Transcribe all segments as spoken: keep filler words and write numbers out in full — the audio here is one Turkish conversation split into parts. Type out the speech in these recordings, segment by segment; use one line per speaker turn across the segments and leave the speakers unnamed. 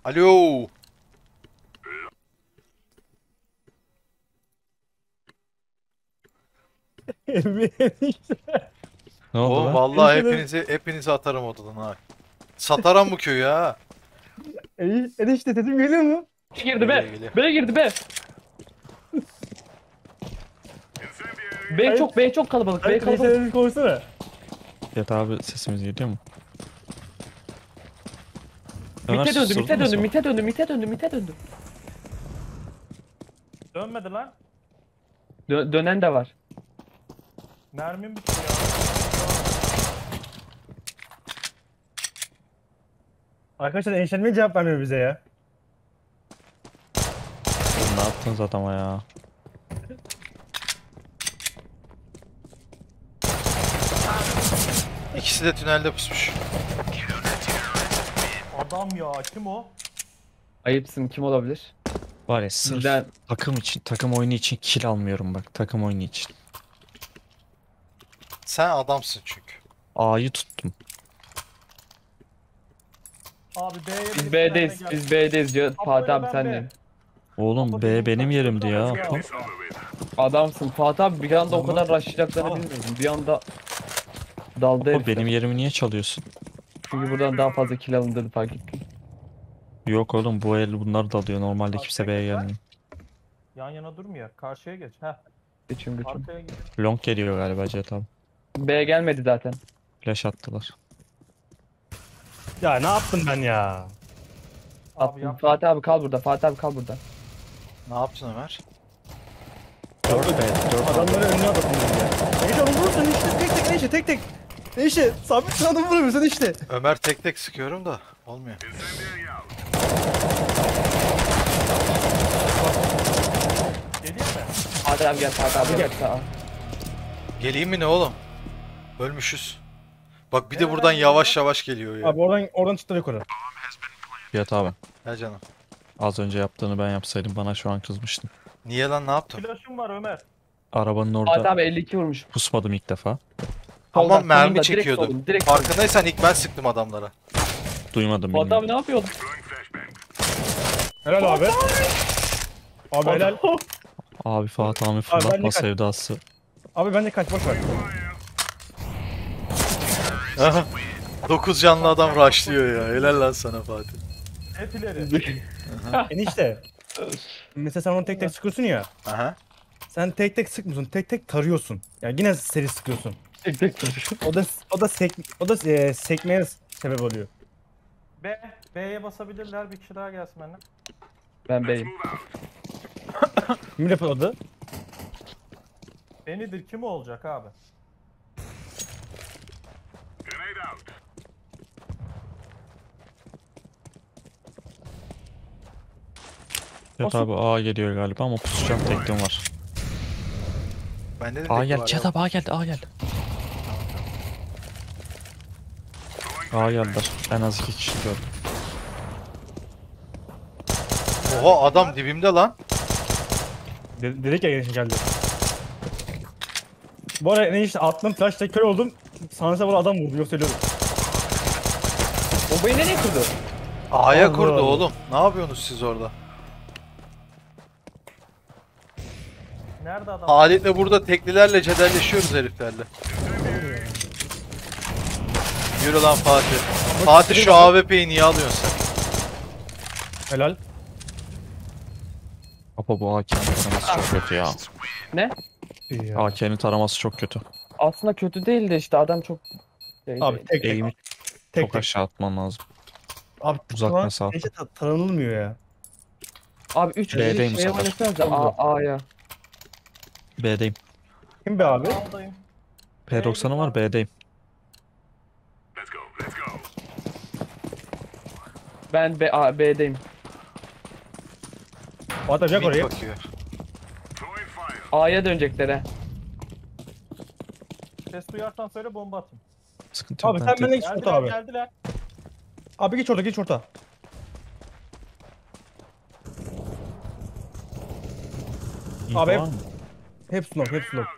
Alo.
Ne oldu
O
lan?
vallahi
Enişte de-
hepinizi hepinizi atarım odadan ha. Sataram bu köyü ha.
Eni- Enişte sesim geliyor mu?
girdi
Geliyor,
be.
geliyor.
B girdi be. B
Hayır.
çok B çok kalabalık. B
Hayır, enişte
kalabalık.
sesini konuşsana.
Fiyat abi sesimiz geliyor mu? Ömer
Mite döndü,
susturdu
mite
mu
döndü,
sen?
mite döndü, mite döndü, mite döndü.
Dönmedi lan.
Dö- dönen de var.
Mermim bitti ya. Arkadaşlar eniştem niye cevap vermiyor bize ya?
Oğlum ne yaptınız adama ya?
İkisi de tünelde pusmuş.
Adam ya, kim o?
Ayıpsın, kim olabilir?
Var ya sırf
Bizden
takım için, takım oyunu için kill almıyorum bak. Takım oyunu için.
Sen adamsın çünkü.
A'yı tuttum.
Abi B'ye
biz B'deyiz, biz B'deyiz diyor.
Apo
Fatih
ile
abi
ben
sen
B.
de.
Oğlum B benim yerimdi ya. Apo.
Adamsın Fatih abi, bir anda o kadar rushlayacaklarını
Aa.
bilmiyordum. Bir anda daldı
Apo
herifler.
benim yerimi niye çalıyorsun?
Çünkü buradan daha fazla kill alındığını fark ettim.
Yok oğlum bu el bunlar da alıyor. Normalde kimse B'ye gelmiyor.
Yan yana durmuyor. Karşıya geç. Heh.
Geçim geçim.
Arkaya git.
Long geliyor galiba Cihat abi.
B gelmedi zaten.
Flash attılar.
Ya ne yaptım ben ya? Abi
Attım.
yap.
Fatih abi kal burada, Fatih abi kal burada.
Ne yaptın Ömer?
dört B, dört A.
Adamları önüne atadın ya. Enişte onu vurursun işte. Tek tek enişte tek tek. Enişte sabit adamı vuramıyorsun işte.
Ömer tek tek sıkıyorum da olmuyor.
Geleyim mi?
Fatih abi gel, Fatih abi gel. Sağa.
Geleyim mi ne oğlum? Ölmüşüz. Bak bir de
Nereden
buradan
geliyor?
yavaş yavaş geliyor ya.
Abi oradan oradan çıktı yukarı.
Cihat abi.
Gel canım.
Az önce yaptığını ben yapsaydım bana şu an kızmıştın.
Niye lan ne yaptım?
Flash'ım var Ömer.
Arabanın
Fatih
orada
abi elli iki vurmuş.
pusmadım ilk defa.
Ama
Soldan,
mermi
solunda, direkt
çekiyordu.
solun, direkt solun.
Farkındaysan ilk ben sıktım adamlara.
Duymadım
Fatih
bilmiyorum.
abi ne yapıyorsun?
Helal abi. Abi helal.
Abi Fatih abi
ben de
fırlatma
kaç-
sevdası.
Abi ben de kaç boş ver.
Dokuz canlı adam rushlıyor ya. Helal lan sana Fatih.
Hep ileri. Enişte. Mesela sen onu tek tek sıkıyorsun ya.
Aha.
Sen tek tek sıkmıyorsun. Tek tek tarıyorsun. Yani yine seri sıkıyorsun.
Tek tek tek.
O da o da sek o da e, sekmeye sebep oluyor.
B, B'ye basabilirler. Bir kişi daha gelsin benden.
Ben B'yim.
Kim yapıyordu?
Benidir, kim olacak abi?
Cihat abi A geliyor galiba ama pusacağım teklim var.
Bende de
A
tek
gel
var
Cihat
ya.
abi A geldi A geldi. A geldiler. En az iki kişi gördüm.
Oha adam dibimde lan.
De dedik ya enişte geldi. Bu arada enişte attım flash'ta kör oldum. Sanırsa bana adam vurdu yoksa ölüyordum.
Bombayı nereye kurdu?
A'ya
Allah
kurdu
Allah.
oğlum. Ne yapıyorsunuz siz orada?
Nerede adam?
Halit'le burada teklilerle cederleşiyoruz heriflerle. Yürü lan Fatih. Fatih şu A W P'yi niye alıyorsun sen?
Helal.
Apo bu A K'nin taraması çok kötü ya.
Ne?
İyi ya.
A K'nin taraması çok kötü.
Aslında kötü değil de işte adam çok... şeydi.
Abi tek tek.
Eğimi
tek
çok
tek.
aşağı atman lazım.
Abi
uzak
ulan
mesafe.
enişte ta taranılmıyor ya.
Abi üç
B'deyim
kişi
bu
şeye
sefer.
oynasanıza A, A'ya.
B'deyim.
Kim be abi?
Aldayım.
P doksan'ım var B'deyim.
Ben B, A, B'deyim.
Atacak
Mid
oraya.
bakıyor.
A'ya dönecekler he.
Ses duyarsan söyle, bomba atayım.
Sıkıntı yok.
Abi
ben
sen
tek-
benden geç orta
Geldiler,
abi.
geldiler.
Abi geç orta geç orta.
İyi
Abi-
var mı?
Hep slow hep slow.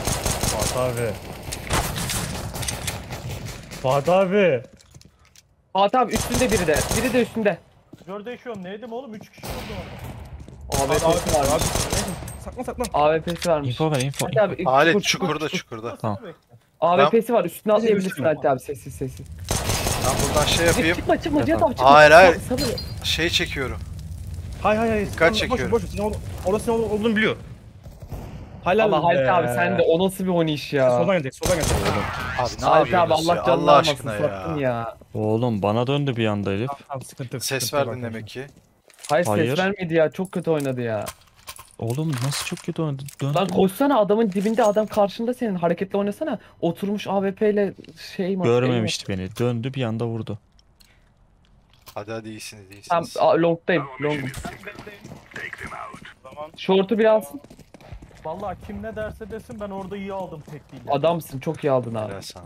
Fatih abi. Fatih abi.
Fatih abi üstünde biri de. Biri de üstünde.
Gör değişiyorum. Neydim oğlum? üç kişi vurdum orada.
Abi
A W P'si
abi abi.
varmış.
Saklan saklan.
A W P'si varmış.
Info ver info.
Fatih abi
Halit
çukur,
çukurda çukurda.
Tamam.
Bekle.
A W P'si var. Üstüne atlayabilirsin
göstereyim.
Halit abi sessiz sessiz.
Ben buradan şey yapayım.
Çıkma çıkma Cihat abi çıkma.
Hayır, hayır.
Sabır.
Şey çekiyorum.
Hay hay hay.
Dikkat
Boş ver,
çekiyorum.
Boş ver. Senin orada- orada senin orada olduğunu biliyor. Helal
Ama Halit
be.
abi sen de o nasıl bir oynayış ya.
Soldan gelecek, soldan gelecek.
Abi ne
Halit abi
yapıyorsunuz
Allah
ya?
canını
Allah
almasın
aşkına
sattın
ya.
ya.
Oğlum bana döndü bir anda herif.
Tamam, sıkıntı yok.
Ses
sıkıntı yok
verdin
arkadaşlar.
demek ki.
Hayır,
Hayır.
ses vermedi ya. Çok kötü oynadı ya.
Oğlum nasıl çok kötü döndü. döndü.
Lan koşsana adamın dibinde adam karşında senin. Hareketli oynasana. Oturmuş A W P ile şey mi?
Görmemişti beni. Döndü bir anda vurdu.
Hadi hadi iyisiniz
Tamam
iyisiniz.
a- long'dayım. Long'um. Short'u bir alsın.
Vallahi kim ne derse desin ben orada iyi aldım tekliğiyle.
Adamsın çok iyi aldın abi.
Helal sana.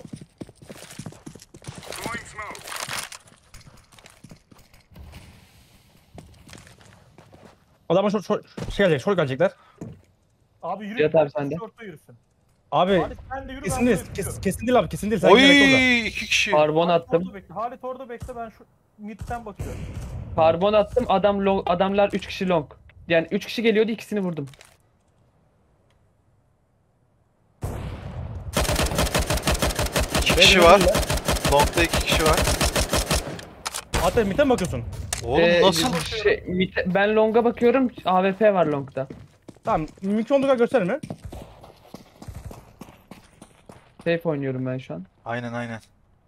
Adamın şort, şort, şey gelecek, şort gelecekler.
Abi yürü.
Cihat abi sen de.
Şorta yürüsün.
Abi
Halit sen de yürü.
kesin
ben
değil,
buraya
kes,
tutuyorum.
kesin değil abi, kesin değil. Sen gel bekle orada.
Oy iki kişi.
Karbon
Halit
attım.
orada bekle. Halit orada bekle ben şu midden bakıyorum.
Karbon attım. Adam long, adamlar üç kişi long. Yani üç kişi geliyordu ikisini vurdum.
İki kişi var. Long'da iki kişi var.
Hatta midden mi bakıyorsun?
Oğlum
Ee,
nasıl?
Şey, mit- ben long'a bakıyorum. A W P var long'da.
Tamam, mümkün olduğu kadar gösterme.
Safe oynuyorum ben şu an.
Aynen aynen.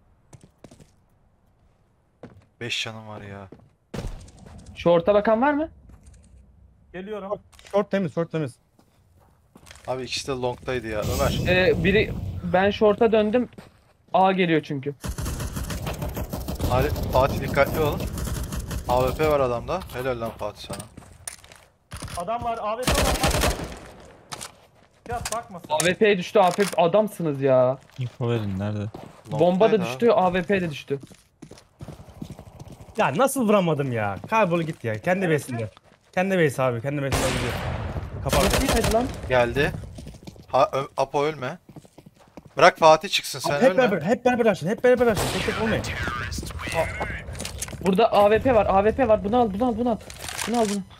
Beş canım var ya.
Short'a bakan var mı?
Geliyorum.
Short temiz, short temiz.
Abi ikisi de long'daydı ya. Ömer.
Ee, biri ben short'a döndüm. A geliyor çünkü.
Halit, Fatih dikkatli olun. A W P var adamda. Helal lan Fatih sana.
Adam var. A W P var. Bak. Cihat bakma sen.
A W P düştü. A W P adamsınız ya.
Info verin nerede?
Bomba da
Long'daydı
düştü. A W P de düştü.
Ya nasıl vuramadım ya? Kaybolu git ya. Kendi base'inde. Kendi base abi, kendi base'inde gidiyor. Kapat.
Nasıl yemedi lan?
abi. Geldi. Ha, Ö- Apo ölme. Bırak Fatih çıksın sen
Abi hep
ölme.
beraber, hep beraber açın, hep beraber açın. Tek tek olmayın.
Burada A W P var. A W P var. Bunu al, bunu al, bunu al. Bunu al, bunu.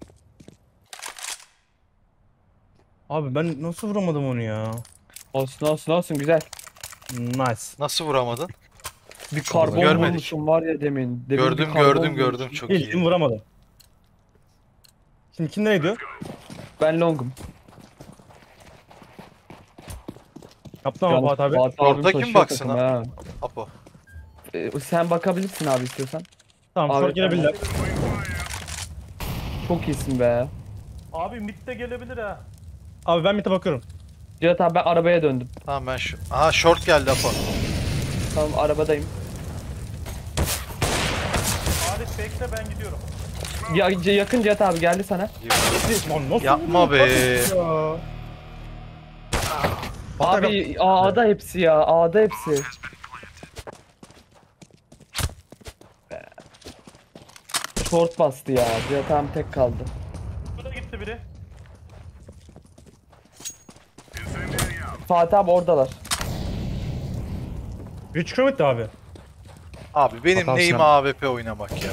Abi ben nasıl vuramadım onu ya?
Olsun, olsun, olsun. Güzel.
Nice.
Nasıl vuramadın?
Bir karbon
Görmedik.
vurmuşum var ya demin. demin bir
Gördüm
karbon
gördüm gördüm
vurmuşum.
çok
İyi, kim
iyi.
vuramadı? Şimdi kim nereye gidiyor?
Ben longum.
Yaptın ama Fuat abi.
Fuat abim
Orada kim
taşıyor
baksın
takımı
ha?
ha.
Apo.
Ee, sen bakabilirsin abi istiyorsan.
Tamam,
Abi,
short gelebilirler.
Çok iyisin be.
Abi mid de gelebilir ha.
Abi ben mid'e bakıyorum.
Cihat abi ben arabaya döndüm.
Tamam ben şu... Aha short geldi Apo.
Tamam arabadayım.
Halit bekle ben gidiyorum.
Ya, C- yakın Cihat abi geldi sana.
Lan nasıl
Yapma
vuruyor
be.
Fatih ya? Fatih
Abi A'da hepsi ya. A'da hepsi. Short bastı ya. Cihat abi tek kaldı.
Burada gitti biri.
Fatih abi oradalar.
Bir çıkıyor muydu abi?
Abi benim
Hatam
neyim
sen.
A W P oynamak ya.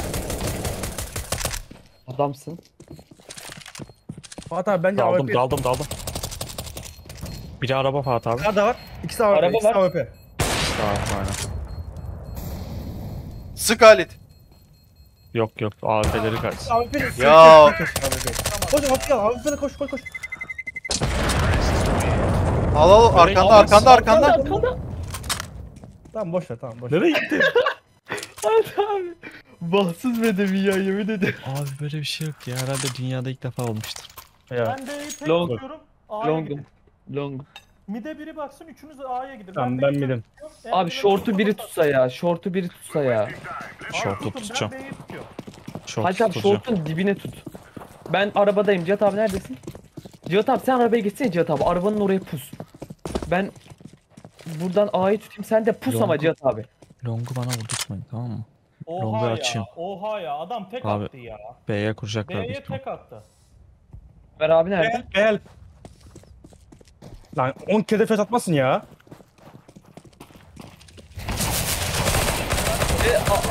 Adamsın.
Fatih abi bence
Daldım
A W P.
daldım daldım. Biri araba Fatih abi.
Nerede var? İkisi A W P.
Araba
ikisi
var.
A W P.
Sağ aynen.
Sık Halit.
Yok yok A W P'leri kaç.
A W P.
Ya.
Koş Fatih ya. A W P'le koş koş koş.
Al al arkanda arkanda arkanda.
Arkanda.
Tamam boş ver, tamam boş ver. Nereye gitti?
Fatih abi. Bahtsız be demin ya yemin ederim.
Abi böyle bir şey yok ya. Herhalde dünyada ilk defa olmuştur.
Ya.
Ben B'yi tek
Long.
tutuyorum. A'ya
Longum.
gidin.
Long.
Mid'e biri baksın üçünüz A'ya gidin.
Tamam,
B'yi
ben
tutuyorum.
mid'im.
En
Abi
önemli
short'u biri
nokta-
tutsa ya. Short'u biri tutsa ya.
Abi
Short'u
tutun,
tutacağım.
Ben B'yi tutuyorum.
Çok
Hadi abi
tutacağım.
short'un dibine tut. Ben arabadayım. Cihat abi neredesin? Cihat abi sen arabaya geçsene Cihat abi. Arabanın oraya pus. Ben buradan A'yı tutayım. Sen de pus ama
Long'u-
Cihat abi.
Long'u bana vurdurtmayın tamam mı? Longu
Oha ya.
açayım.
Oha ya. Adam tek
Abi,
attı ya.
B'ye kuracaklar büyük
B'ye
ihtimal.
tek attı.
Ömer abi nerede?
Gel gel. Lan on kere flash atmasın ya.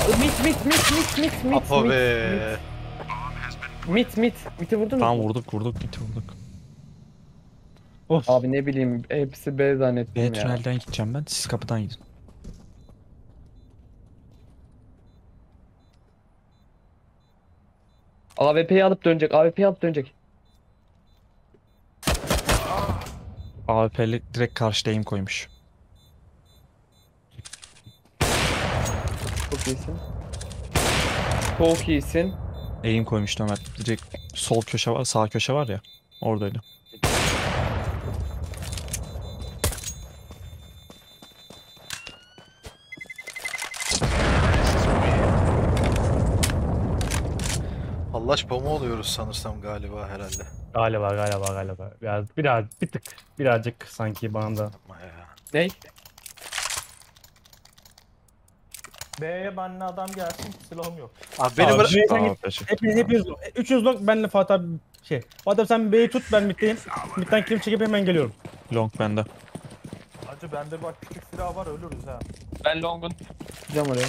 Mit mit mit mit mit mit
Apo
mit
be.
mit mit mit'i vurdun mu?
Tamam vurduk vurduk git vurduk.
Of.
Abi ne bileyim hepsi B zannettim
B
ya.
tünelden gideceğim ben. Siz kapıdan gidin.
A W P'yi alıp dönecek. A W P'yi alıp dönecek.
A W P'li direkt karşıda aim koymuş.
Çok iyisin. Çok iyisin.
Aim koymuştu Ömer. Direkt sol köşe var, sağ köşe var ya. Oradaydı.
Hallaç pamuğu oluyoruz sanırsam galiba herhalde.
Galiba galiba galiba. Biraz biraz bir tık birazcık sanki bana da.
Ama ya.
Ney?
B'ye benle adam gelsin silahım yok.
Abi beni
Abi,
bırak.
Cüneyt sen
Tamam,
git.
teşekkür
Hepiniz
ederim.
hepiniz üçünüz long, benle Fatih abi şey. Fatih abi sen B'yi tut, ben middeyim. Midden kill çekip hemen geliyorum.
Long bende.
Hacı bende bak küçük silah var ölürüz ha.
Ben Long'un. Gideceğim oraya.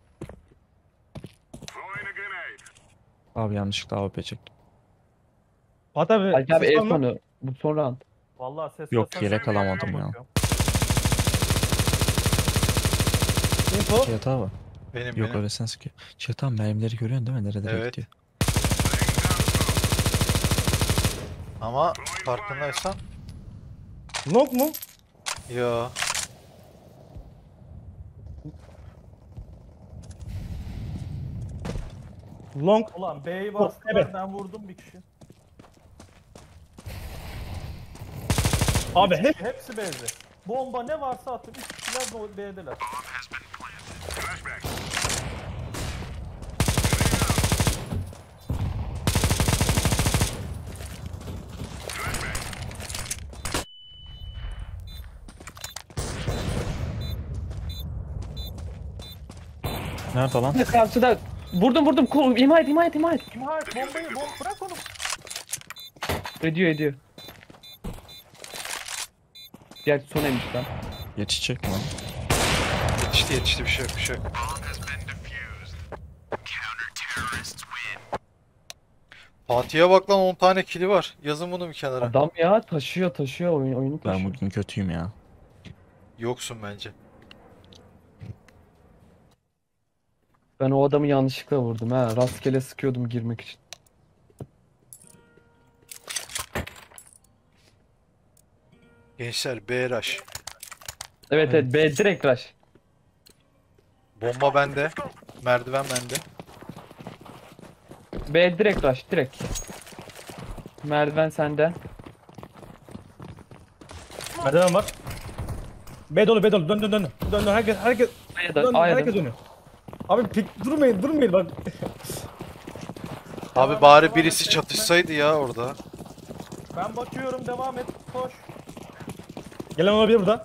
Abi yanlışlıkla A W P çektim.
Fatih abi.
Hacı abi
ses
el
var mı?
sonu. Bu son round.
Vallahi ses
Yok,
kasarsa
yelek
ben
alamadım ya.
bakıyorum.
Info.
Cihat abi.
Benim
Yok
benim.
öyle sen sıkıyor. Cihat abi mermileri görüyorsun değil mi? Nerede
Evet.
gidiyor?
Ama farkındaysan.
Long mu?
Ya.
Long.
Ulan B'yi
Yok,
bastılar
evet.
ben vurdum bir kişi.
Abi hep
Hepsi B'de. Bomba ne varsa attım. Üç kişiler de B'deler.
Nerede lan?
Karşıda. Vurdum vurdum. Kol, imha et imha et imha et.
İmha et bombayı bom bırak onu.
Ediyor ediyor. Gerçi son emiş lan.
Yetişecek mi lan?
Yetişti yetişti bir şey yok bir şey yok. Fatih'e bak lan on tane kili var. Yazın bunu bir kenara.
Adam ya taşıyor taşıyor oyun, oyunu
Ben
taşıyor.
bugün kötüyüm ya.
Yoksun bence.
Ben o adamı yanlışlıkla vurdum ha. Rastgele sıkıyordum girmek için.
Gençler B rush.
Evet evet B direkt rush.
Bomba bende. Merdiven bende.
B direkt rush direkt. Merdiven sende.
merdiven var. B dolu, B dolu. Dön dön dön. Dön dön herkes herkes
A'ya
dön,
dön, A'ya
herkes
dön.
dönüyor. Abi pik durmayın, durmayın bak.
Abi bari birisi çatışsaydı ya orada.
Ben bakıyorum devam et koş.
Gelen olabilir burada.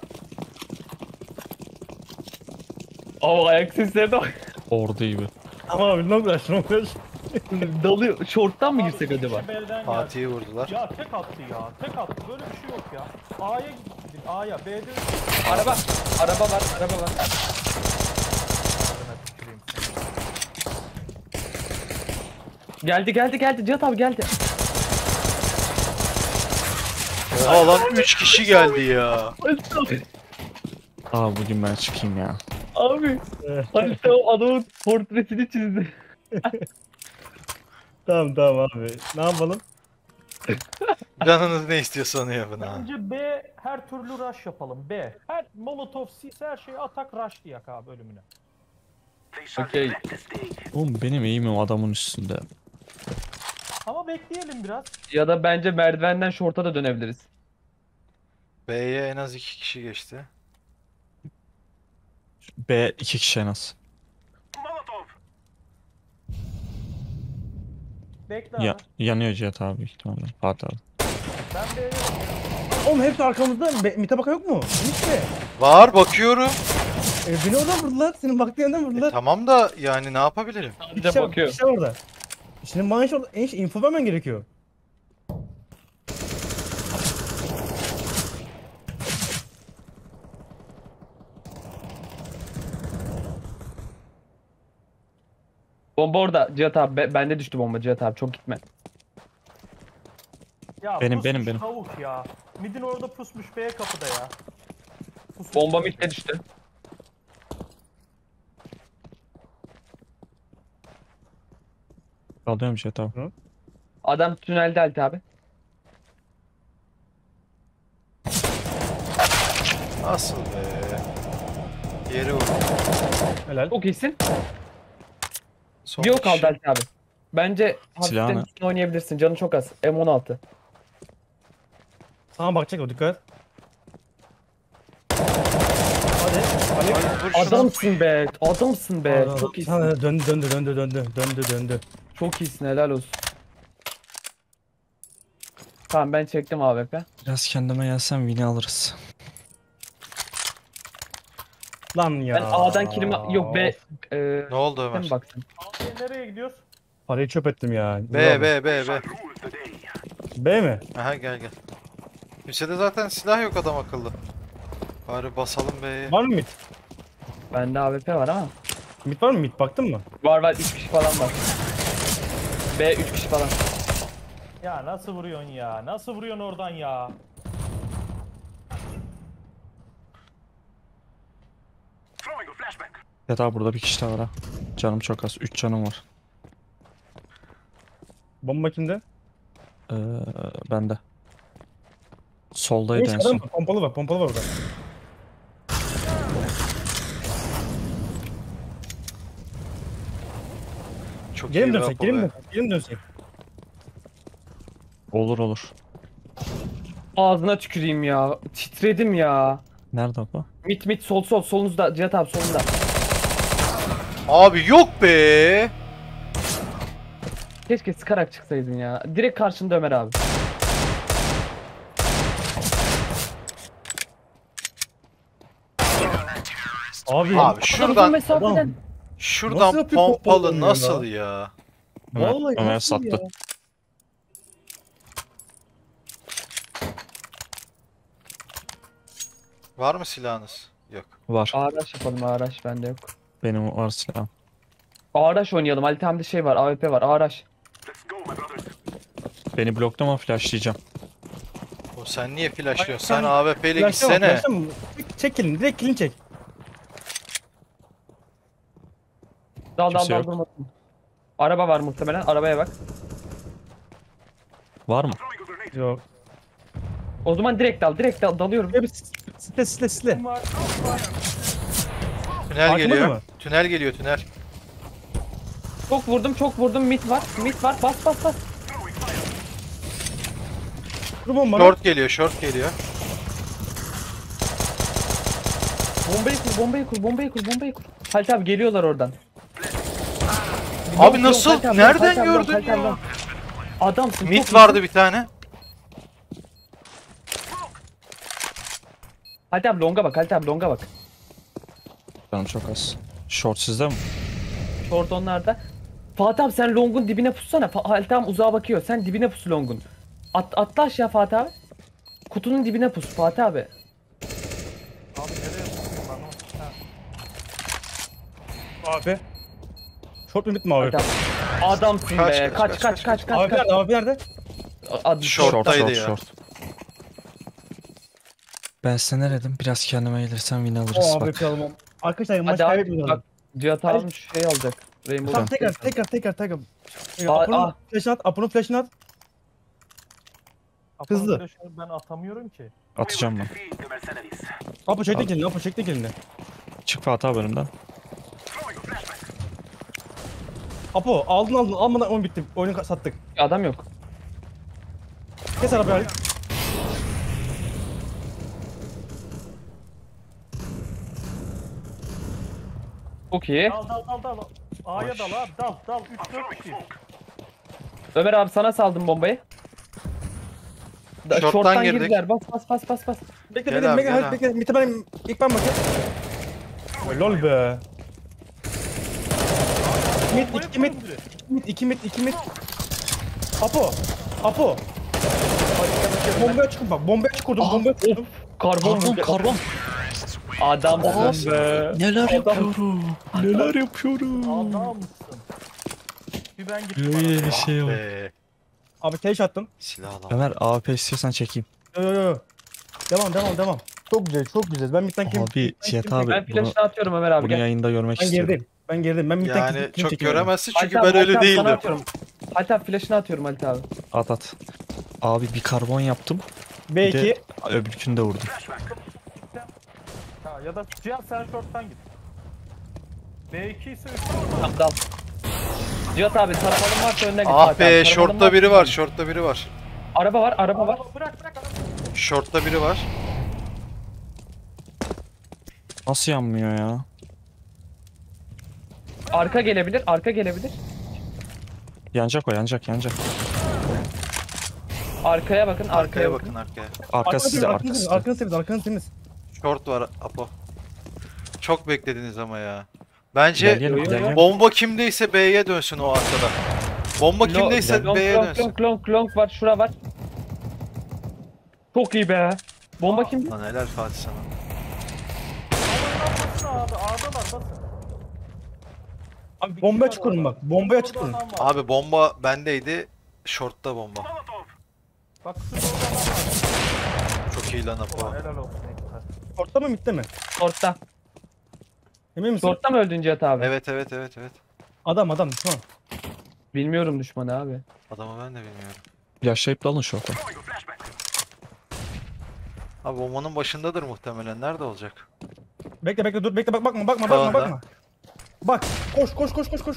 Aa ayak seslerine bak.
Orada gibi.
Ama abi long rush, long rush.
Dalıyor. Short'tan mı girsek
Abi,
acaba?
iki B'den geldi.
Fatih'i vurdular.
Ya tek attı ya. Tek attı. Böyle bir şey yok ya. A'ya gidin. A'ya. B'de
Araba. Araba var. Araba var. Geldi geldi geldi. Cihat abi geldi.
Oha lan üç kişi geldi ya.
Aa bugün ben çıkayım ya.
Abi. Hani sen o adamın portresini çizdi.
Tamam tamam abi. Ne yapalım?
Canınız ne istiyorsa onu yapın ha.
Bence B her türlü rush yapalım. B. Her molotov, sis her şeyi atak rush diyak abi bölümüne.
Okey.
Oğlum benim eğimim adamın üstünde.
Ama bekleyelim biraz.
Ya da bence merdivenden short'a da dönebiliriz.
B'ye en az iki kişi geçti.
B iki kişi en az.
Bekle abi.
Ya, yanıyor Cihat abi büyük ihtimalle. Fatih abi.
Ben B'ye
Oğlum hepsi arkamızda. Be- Mite baka yok mu? Hiç mi?
Var bakıyorum.
E, beni oradan vurdular. Senin baktığın yerden
E,
vurdular.
tamam da yani ne yapabilirim?
Bir de
şey,
bakıyor.
Bir şey orada. Şimdi bana hiç orada hiç info vermen gerekiyor.
Bomba orada Cihat abi. Be- bende düştü bomba Cihat abi. Çok gitme.
Ya
Benim,
pusmuş
benim, benim.
Tavuk ya. Midin orada pusmuş B kapıda ya. Pusmuş
Bomba
tavuk.
midde düştü.
Alıyorum Jet abi.
Adam tünelde Halit abi.
Nasıl be? Diğeri vurdu.
Helal.
Çok iyisin.
Son
Bir ok
kişi.
kaldı Halit abi. Bence
Silahı
hafiften
ne?
üstüne oynayabilirsin. Canı çok az. M on altı.
Sana bakacak o, dikkat. Hadi. Hadi.
Hadi vur şunu.
Adamsın be. Adamsın be.
Aa,
Çok iyisin.
sana döndü döndü döndü döndü döndü döndü.
Çok iyisin. Helal olsun. Tamam ben çektim A W P.
Biraz kendime gelsem win'i alırız.
Lan ya.
Ben A'dan kilimi... Yok B... Eee...
Ne oldu
Sen
Ömer?
baksın.
E, nereye gidiyoruz?
Parayı çöp ettim ya.
B B B B.
B mi?
Aha gel gel. Kimsede zaten silah yok adam akıllı. Bari basalım B'ye.
Var mı mid?
Bende A W P var ama.
Mid var mı mid? Baktın mı?
Var var üç kişi falan var. B üç kişi falan.
Ya nasıl vuruyorsun ya? Nasıl vuruyorsun oradan ya?
Jet abi burada bir kişi daha var ha. Canım çok az. üç canım var.
Bomba kimde?
Ee, bende. Soldaydı
Neyse
en
adam
son.
var, pompalı var pompalı var orada.
Çok
Geri mi
iyi
dönsek?
Rapo
Geri mi
be.
dönsek? Geri mi dönsek?
Olur olur.
Ağzına tüküreyim ya. Titredim ya.
Nerede bu?
Mit mit sol sol solunuzda Cihat abi solunda.
Abi yok be.
Keşke sıkarak çıksaydın ya. Direkt karşında Ömer abi.
Abi.
Abi
Bu
şuradan
mesafeden.
Nasıl
şuradan
yapıyor
pompalı
pompalı ya?
nasıl ya?
Ömer,
Vallahi
Ömer
nasıl
sattı.
ya?
Var mı silahınız? Yok.
Var.
Ağraş yapalım ağraş bende yok.
Benim var silahım.
Ağraş oynayalım. Halit abi de şey var. A W P var. Ağraş.
Beni bloklama flashlayacağım.
O sen niye flashlıyorsun?
Hayır,
Sen A W P ile
Flash'lama,
gitsene.
flash'lama. Çek- Çek kilini, direkt kilini çek.
Dal dal
Kimse
dal
yok.
durmasın. Araba var muhtemelen. Arabaya bak.
Var mı?
Yok.
O zaman direkt dal. Direkt dal. Dalıyorum.
Ya bir sile sile sile.
Kim var?
Tünel
Arkamda
geliyor.
mı?
Tünel geliyor tünel.
Çok vurdum çok vurdum. Mit var. Mit var. Bas bas bas.
Dur bombanı.
Short geliyor, short geliyor.
Bombayı kur. Bombayı kur. Bombayı kur. Bombayı kur. Halit abi geliyorlar oradan.
Abi
Yok,
nasıl?
yok, Halit abi,
Nereden
Halit abi,
gördün
Halit abi,
ya?
Adamsın. çok
Mid
iyisin.
vardı bir tane.
Halit abi longa bak. Halit abi longa bak.
Canım çok az. Short sizde mi?
Short onlarda. Fatih abi sen longun dibine pussana. Fa Halit abi uzağa bakıyor. Sen dibine pus longun. At atla aşağı Fatih abi. Kutunun dibine pus Fatih abi.
Abi nereye tutuyorsun lan? Ha.
Abi. Short mu mid mi abi?
Halit abi. Adamsın
Kaç,
be.
kaç,
Kaç
kaç,
kaç kaç kaç
Abi
kaç.
nerede? Abi nerede?
Ad-
Short. Short'taydı
short,
ya.
short. Ben size ne dedim? Biraz kendime gelirsem win alırız
O abi
bak.
yapalım. Arkadaşlar maç
Hadi abi
kaybetmiyoruz.
bak. Cihat abi şey alacak. Rainbow
Tamam
Six.
tekrar tekrar tekrar tekrar.
Aa,
Apo'nun
aa.
flash'ını at. Apo'nun flash'ını at. Hızlı.
Apo'nun flash'ını Ben atamıyorum ki.
Atacağım ben.
Apo çekti kilini. Apo çekti kilini.
Çık Fatih abi önümden.
Apo aldın aldın. Almadan oyun bitti. Oyunu ka- sattık.
Adam yok.
Kes arabayı Halit.
Çok iyi.
Dal dal dal dal. A'ya dal abi. Dal dal. üç dört kişi.
Ömer abi sana saldım bombayı. Da,
Short'tan
short'tan
girdik.
girdiler. Bas bas bas bas bas.
Bekle
Gel
bekle
abi,
bekle
gel
Halit
abi.
bekle. Mitte benim ilk ben bakayım. Ay, Lol be. Mid iki mid. Mid iki mid iki mid. Apo. Apo. Bombaya çıkın bak. Bombaya çıkırdım. Bombaya çıkırdım.
Karbon
Karbon,
vurdu.
karbon.
Adamsın be.
Neler yapıyorum? Neler yapıyorum?
Adamsın. Bir ben gittim.
Öyle
arabaya.
bir şey var.
Be.
Abi keş attım.
Silah alalım.
Ömer A W P istiyorsan çekeyim.
Yo yo yo. Devam devam devam. Çok güzel çok güzel. Ben midden kim?
Abi
midden
Cihat
kim-
abi
Ben
bunu,
flash'ını atıyorum Ömer abi
bunu
gel.
yayında görmek
Ben
istiyorum.
girdim. Ben girdim. Ben midden kim-
Yani
kim
çok
çekiyorum?
göremezsin çünkü
Halit abi,
ben öyle
Halit abi sana
değildim.
atıyorum. Halit abi flash'ını atıyorum Halit abi.
At at. Abi bir karbon yaptım.
B
Bir
iki.
de öbürkünü de vurdum.
Ha, ya da Cihat sen short'tan git. B iki ise üç.
Tamam dal. Cihat abi tarafanın varsa önüne git.
Ah
Halit
be,
abi, tarafanın
shortta
varsa
biri
önüne
var,
git.
shortta biri var.
Araba var araba var.
Araba bırak bırak araba.
Shortta biri var.
Nasıl yanmıyor ya?
Arka gelebilir arka gelebilir.
Yanacak o yanacak yanacak.
Arkaya bakın arkaya,
Arkaya
bakın.
bakın arkaya.
Arka size arka
Arkanız
size.
arkanız temiz arkanız temiz.
Short var Apo. Çok beklediniz ama ya. Bence
Gel gel
Yo, yo,
gel.
yo.
gel.
bomba kimdeyse B'ye dönsün o arkada. Bomba
Lo-
kimdeyse
long,
B'ye
long,
dönsün.
long, long, long var şura var. Çok iyi be. Bomba kimdi?
Lan helal Fatih sana.
Basın abi A'dalar basın.
Abi bombaya çıkıyorum bak. Bombaya çıkıyorum.
Adam var.
Abi bomba bendeydi. Short'ta bomba.
Bak şu adam var.
Çok iyi lan Apo.
Ulan helal olsun. ekipler.
Orta mı midde mi?
Short'ta.
Emin misin?
Short'ta mı öldün Cihat abi?
Evet evet evet evet.
Adam adam tamam.
Bilmiyorum düşmanı abi.
Adamı ben de bilmiyorum.
Flashlayıp da alın şu orta.
Abi bombanın başındadır muhtemelen. Nerede olacak?
Bekle bekle dur bekle bak bakma bakma bakma
Sağında.
bakma. Bak koş koş koş koş koş.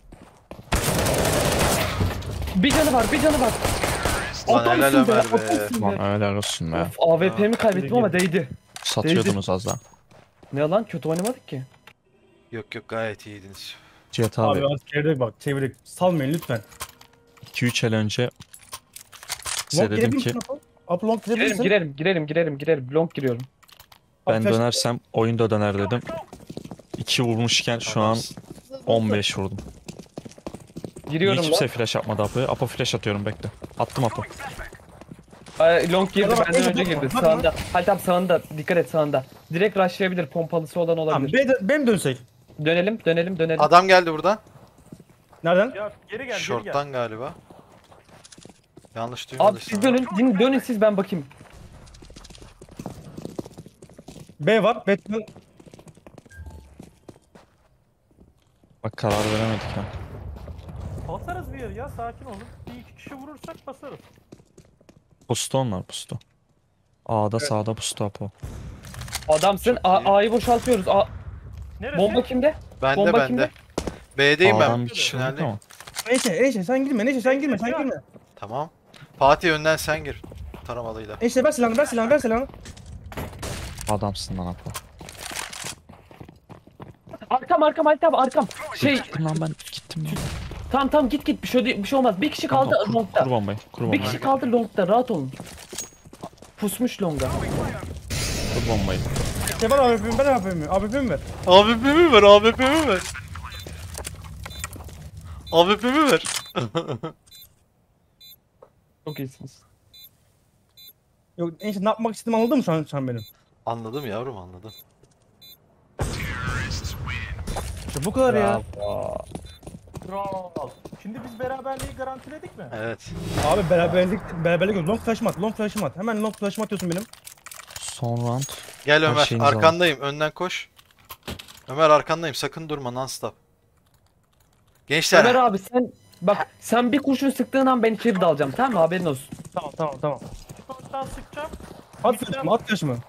Bir canı var bir canı var.
Lan helal
Adamsın be,
Ömer be.
adamsın
Lan
be.
helal olsun be.
Of A W P'mi kaybettim ama değdi.
Satıyordunuz az daha.
Ne lan kötü oynamadık ki.
Yok yok gayet iyiydiniz.
Cihat
Abi
abi
az geride bak çevirdik. Salmayın lütfen.
iki üç el önce size
Long
dedim
girebilir
ki
misin? Abi long girebilir
Girelim
misin?
girelim girelim girelim girelim. Long giriyorum.
ben
flash-
dönersem oyun da döner dedim. iki vurmuşken şu an
Adamsın.
on beş vurdum. Niye
Giriyorum
kimse
lan.
flash yapmadı Apo'ya? Apo flash atıyorum bekle. Attım Apo.
Ay, long girdi
Bak,
benden
bak,
önce
bak,
girdi.
bak,
Sağında. Halit abi sağında. Dikkat et sağında. Direkt rushlayabilir. Pompalısı olan
Tamam
olabilir.
B'de, B mi dönsek?
Dönelim dönelim dönelim.
Adam geldi buradan.
Nereden?
Ya geri gel geri gel.
Short'tan galiba. Yanlış
Abi
duymadıysam.
siz dönün. Dönün, dönün siz ben bakayım.
B var. B
Bak karar veremedik ha.
Basarız bir yer ya sakin olun. Bir iki kişi vurursak basarız.
Pusto onlar pusto. A'da sağda pusto Apo.
Adamsın.
Çok
A-
iyi.
A'yı boşaltıyoruz. A-
Neresi?
bomba kimde?
Bende
Bomba
bende.
kimde?
B'deyim
A'dan
ben.
bir kişi vurdu
Tüneldeyim.
ama.
Neyse neyse sen girme neyse sen girme sen girme.
Tamam. Fatih önden sen gir. Taramalıyla.
Neyse ver silahını ver silahını ver silahını.
Adamsın lan Apo.
Arkam arkam Halit abi arkam. Şey
Gittim lan ben gittim ya.
tam tam git git bir şey değil- bir şey olmaz. Bir kişi kaldı
Tamam, kur,
longda.
kur bombayı. Kur
Bir
bombayı.
kişi kaldı longda rahat olun. Pusmuş longa.
Kur bombayı.
Şey var A W P'mi ver A W P'mi. A W P'mi ver.
A W P mi ver? A W P mi ver? A W P mi ver?
Çok iyisiniz.
Yok neyse ne yapmak istediğimi anladın mı sen, sen benim?
Anladım yavrum anladım.
İşte bu kadar ya.
Bravo.
Kral. Şimdi biz beraberliği garantiledik mi?
Evet.
Abi beraberlik beraberlik yok. Long flash'ım at long flash'ım at. Hemen long flash'ım atıyorsun benim.
Son round.
Gel
Her
Ömer.
şeyinizi alın.
Arkandayım. Önden koş. Ömer arkandayım. Sakın durma non stop. Gençler.
Ömer abi sen bak sen bir kurşun sıktığın an ben içeri dalacağım tamam mı haberin olsun.
Tamam tamam tamam.
Short'tan sıkacağım.
At flash'ımı at flash'ımı.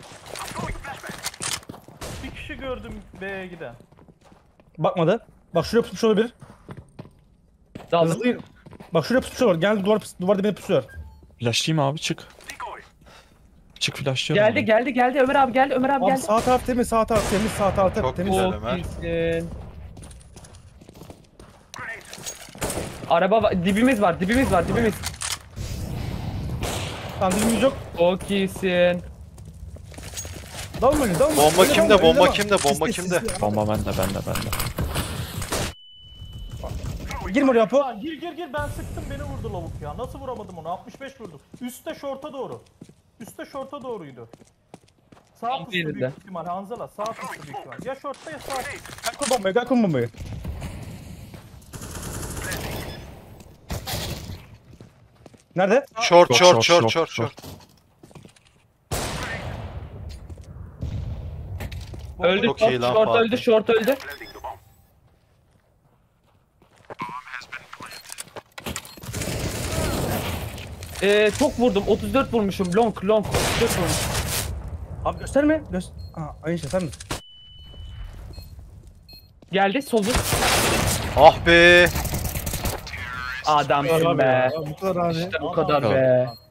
Bir kişi gördüm B'ye giden.
Bakmadı. Bak şuraya pusmuş olabilir.
Daldım.
Hızlı. Bak şuraya pusmuş olabilir. Geldi duvar, duvar dibine pusuyor.
Flashlayayım abi çık. Çık flashlıyorum.
Geldi geldi geldi Ömer abi geldi Ömer abi
Abi
geldi.
sağ taraf temiz sağ taraf temiz sağ taraf
Çok
temiz.
güzel.
Çok
Ömer.
iyisin. Araba var, dibimiz var dibimiz var dibimiz.
Tamam dibimiz yok.
Çok iyisin.
Dalmayın dalmayın.
Bomba
Öyle
kimde?
dalma, öyle
Bomba
dalma.
kimde? Bomba
Sisli,
kimde?
sisli.
Bomba bende bende bende.
Girme oraya Apo.
Lan gir gir gir ben sıktım beni vurdu lavuk ya. Nasıl vuramadım onu? altmış beş vurdum. Üste şorta doğru. Üste şorta doğruydu. Sağ
Tam
pusu
yerinde.
büyük ihtimal Hanzala. Sağ pusu büyük ihtimal. Ya şortta ya sağ.
Gel kur bombayı gel kur bombayı. Nerede?
Short short
Short,
short
short,
short
short.
short.
Öldü.
Çok
Short,
iyi lan
short
Fatih.
öldü. Short öldü. Ee, çok vurdum. otuz dört vurmuşum. Long long. otuz dört vurmuşum.
Abi gösterme. Göster. Aa, aynı şey sen mi?
Geldi soldu.
Ah be.
Adamsın
Abi
be.
ya, bu kadar abi.
İşte bu kadar
Tamam.
be.